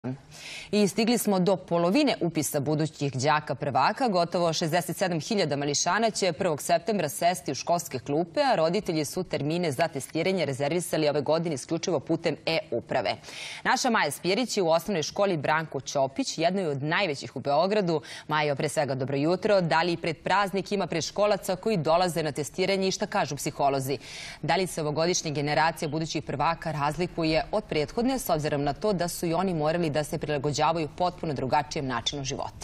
I stigli smo do polovine upisa budućih đaka prvaka. Gotovo 67.000 mališana će 1. septembra sesti u školske klupe, a roditelji su termine za testiranje rezervisali ove godine isključivo putem e-uprave. Naša Maja Spjerić je u osnovnoj školi Branko Ćopić, jednoj od najvećih u Beogradu. Majo, pre svega dobro jutro. Da li pred praznik ima predškolaca koji dolaze na testiranje i šta kažu psiholozi? Da li se ovogodišnja generacija budućih prvaka razlikuje od prethodne, s obzirom na to da su i oni morali da se prilagođavaju potpuno drugačijem načinu života?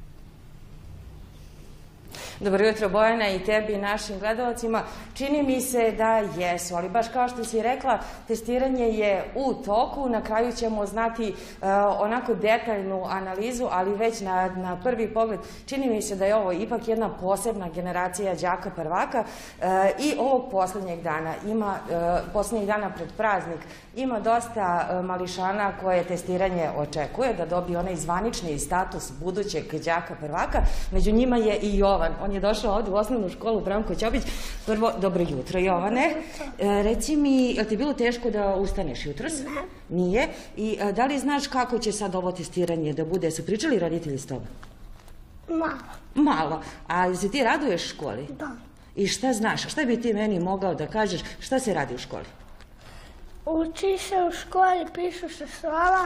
Dobro jutro, Bojana, i tebi i našim gledalcima. Čini mi se da jesu, ali baš kao što si rekla, testiranje je u toku. Na kraju ćemo znati onako detaljnu analizu, ali već na prvi pogled čini mi se da je ovo ipak jedna posebna generacija đaka prvaka i ovog poslednjeg dana pred praznik ima dosta mališana koje testiranje očekuje da dobije onaj zvanični status budućeg đaka prvaka. Među njima je i Jovan. On je došao ovdje u osnovnu školu Branko Ćopić. Prvo, dobro jutro, Jovane. Reci mi, je li ti bilo teško da ustaneš jutros? Ne. Nije. I da li znaš kako će sad ovo testiranje da bude? Su pričali roditelji s tobom? Malo. Malo. A se ti raduješ školi? Da. I šta znaš? Šta bi ti meni mogao da kažeš? Šta se radi u školi? Uči se u školi, pišu se slova.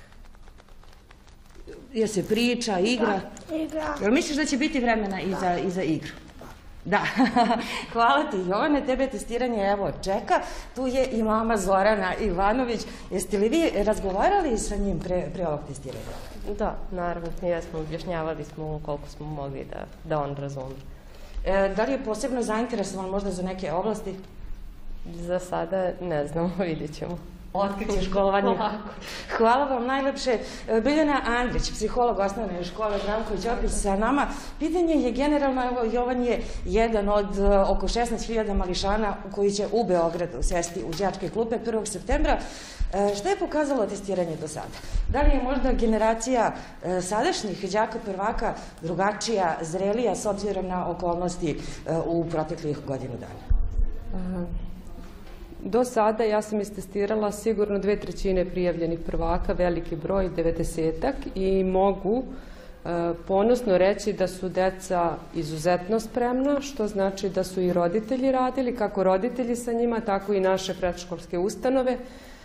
Je se priča, igra? Da, igra. Jel misliš da će biti vremena i za igru? Da. Hvala ti, Jovane. Tebe testiranje evo čeka. Tu je i mama Zorana Ivanović. Jeste li vi razgovarali sa njim pre ovog testiranja? Da, naravno. Jesmo, objašnjavali smo koliko smo mogli da on razume. Da li je posebno zainteresovan možda za neke oblasti? Za sada ne znamo, vidjet ćemo. Otkriće školovanje. Hvala vam najlepše. Biljana Andrić, psiholog osnovne škole Branko Ćopić sa nama. Pitanje je generalno, evo, Jovan je jedan od oko 16.000 mališana koji će u Beogradu sesti u đačke klupe 1. septembra. Šta je pokazalo testiranje do sada? Da li je možda generacija sadašnjih đaka prvaka drugačija, zrelija s obzirom na okolnosti u proteklih godinu dana? Do sada ja sam istestirala sigurno 2/3 prijavljenih prvaka, veliki broj, 90-ak, i mogu ponosno reći da su deca izuzetno spremna, što znači da su i roditelji radili, kako roditelji sa njima, tako i naše predškolske ustanove.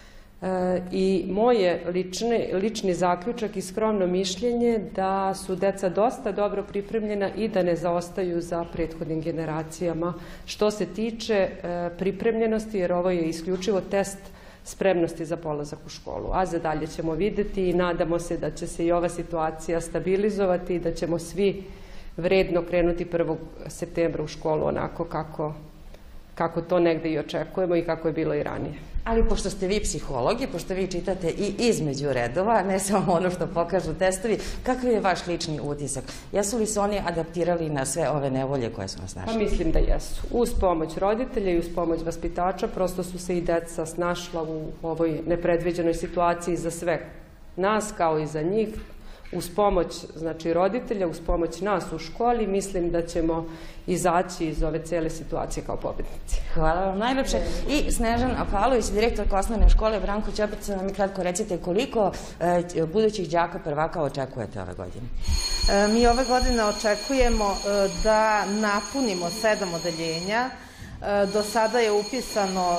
I moje lični zaključak i skromno mišljenje da su deca dosta dobro pripremljena i da ne zaostaju za prethodnim generacijama što se tiče pripremljenosti, jer ovo je isključivo test spremnosti za polazak u školu. A za dalje ćemo videti i nadamo se da će se i ova situacija stabilizovati i da ćemo svi vredno krenuti 1. septembra u školu onako kako to negde i očekujemo i kako je bilo i ranije. Ali pošto ste vi psihologi, pošto vi čitate i između redova, ne samo ono što pokažu testovi, kakav je vaš lični utisak? Jesu li se oni adaptirali na sve ove nevolje koje su nas našli? Pa mislim da jesu. Uz pomoć roditelja i uz pomoć vaspitača prosto su se i deca snašla u ovoj nepredviđenoj situaciji za sve nas kao i za njih. Uz pomoć roditelja, uz pomoć nas u školi, mislim da ćemo izaći iz ove cele situacije kao pobednici. Hvala vam najlepše. I Snežana Pavlović, direktorka osnovne škole Branko Ćopić, nam mi kratko recite koliko budućih đaka prvaka očekujete ove godine? Mi ove godine očekujemo da napunimo 7 odeljenja. Do sada je upisano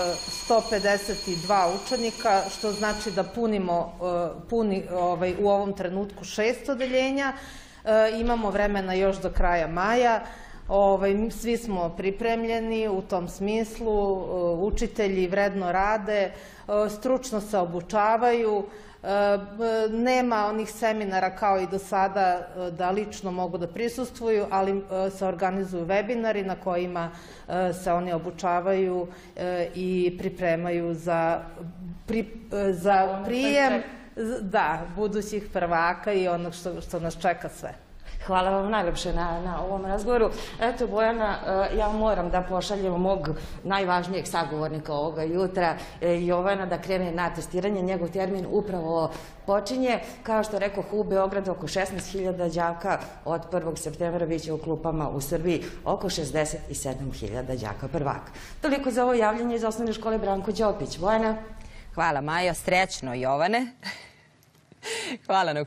152 učenika, što znači da puni u ovom trenutku 6 odeljenja. Imamo vremena još do kraja maja. Svi smo pripremljeni u tom smislu. Učitelji vredno rade, stručno se obučavaju. Nema onih seminara kao i do sada da lično mogu da prisustvuju, ali se organizuju webinari na kojima se oni obučavaju i pripremaju za prijem budućih prvaka i onog što nas čeka sve. Hvala vam najlepše na ovom razgovoru. Eto, Bojana, ja moram da pošaljem mog najvažnijeg sagovornika ovoga jutra, Jovana, da krene na testiranje. Njegov termin upravo počinje. Kao što rekoh, u Beogradu oko 16.000 đaka, od 1. septembra biće u klupama u Srbiji oko 67.000 đaka prvaka. Toliko za ovo javljanje iz osnovne škole Branko Ćopić. Bojana? Hvala, Majo. Srećno, Jovane. Hvala na